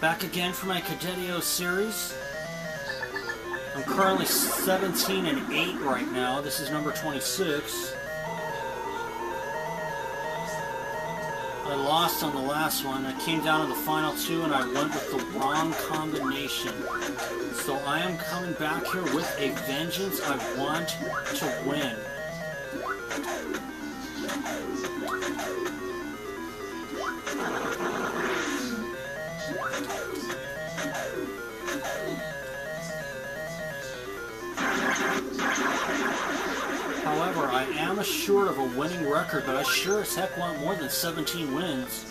Back again for my CADEDIO series. I'm currently 17 and 8 right now. This is number 26. I lost on the last one. I came down to the final two and I went with the wrong combination. So I am coming back here with a vengeance. I want to win. However, I am assured of a winning record, but I sure as heck want more than 17 wins.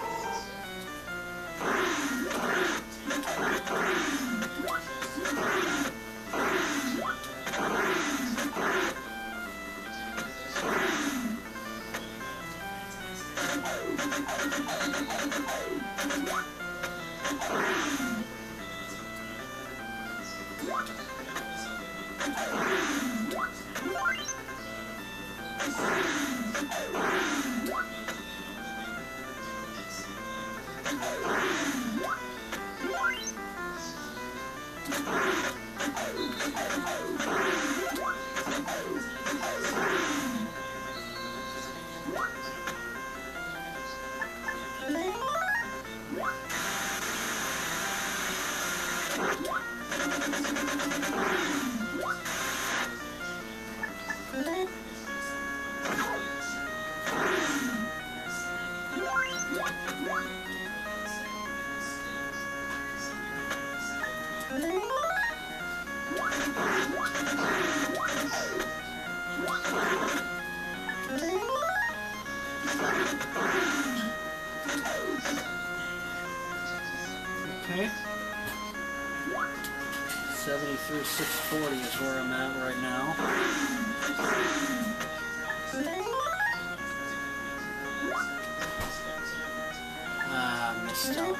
Okay. 73,640 is where I'm at right now. Missed out.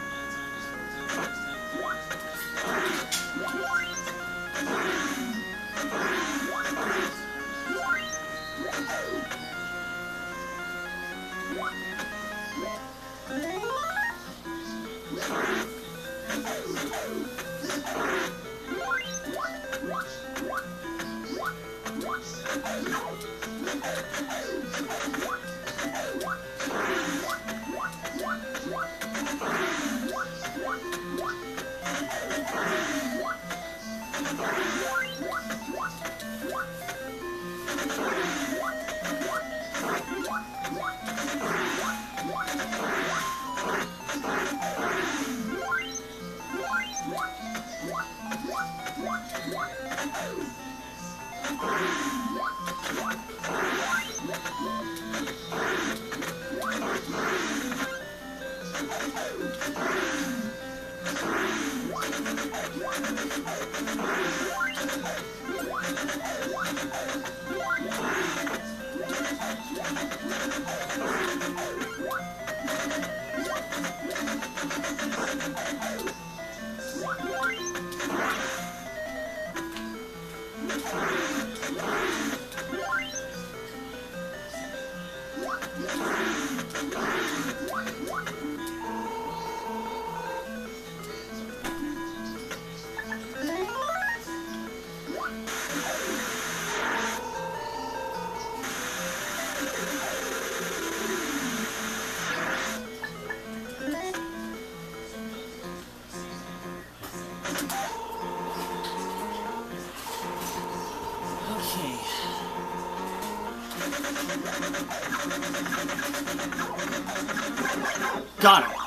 Got it!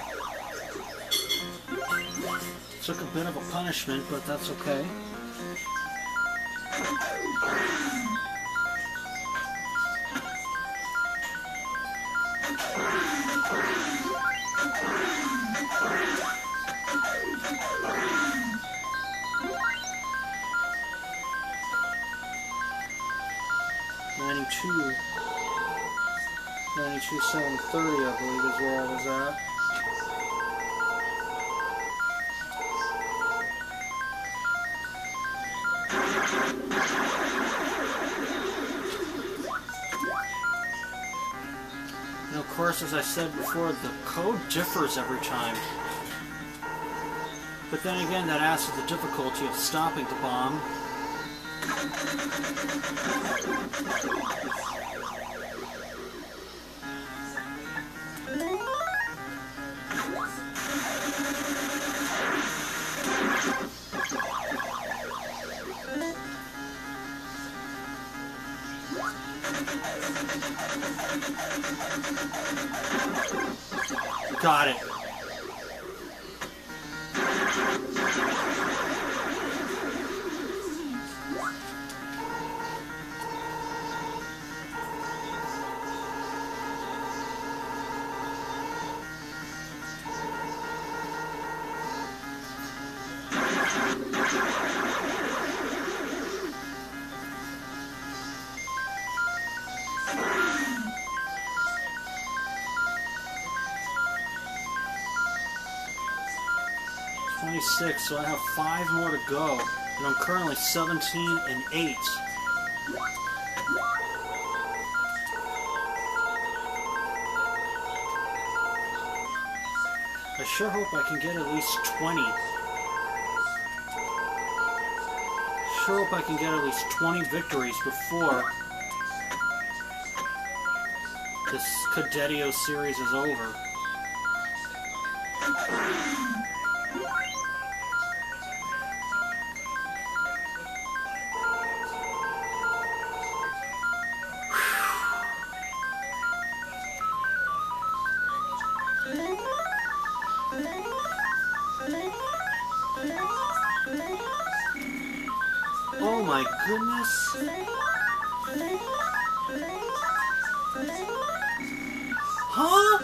Took a bit of a punishment, but that's okay. $92,730, I believe, is where I was at. And of course, as I said before, the code differs every time. But then again, that adds to the difficulty of stopping the bomb. Got it. So I have 5 more to go, and I'm currently 17 and 8. I sure hope I can get at least 20. Sure hope I can get at least 20 victories before this CADEDIO series is over. Oh my goodness. Huh?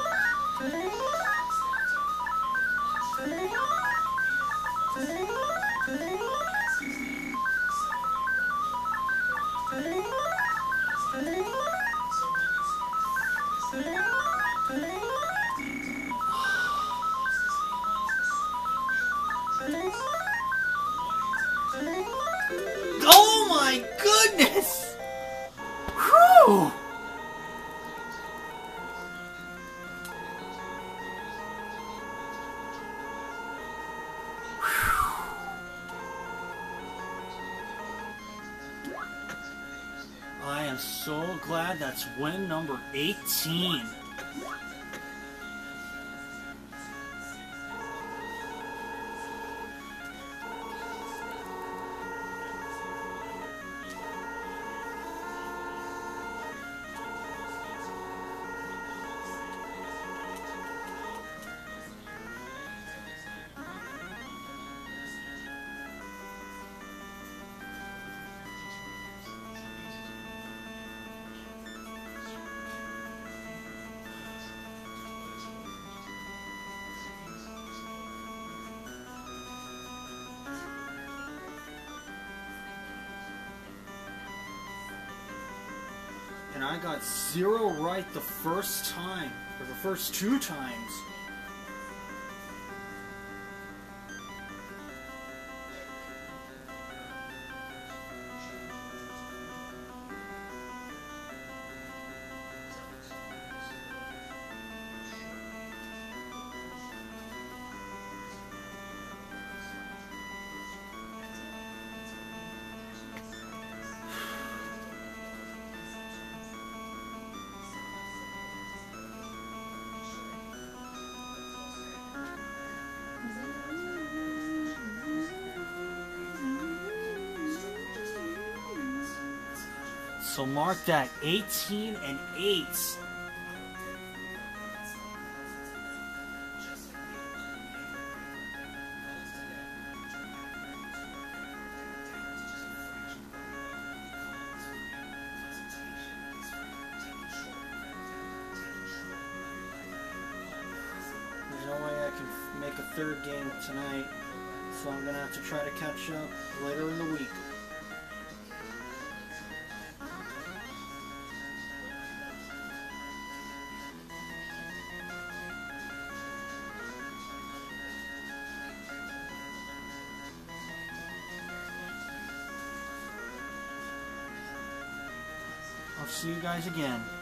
Oh my goodness! Whew! I am so glad that's win number 18. And I got 0 right the first time, or the first 2 times. So mark that 18 and 8. There's no way I can make a 3rd game tonight, so I'm gonna have to try to catch up later in the week. I'll see you guys again.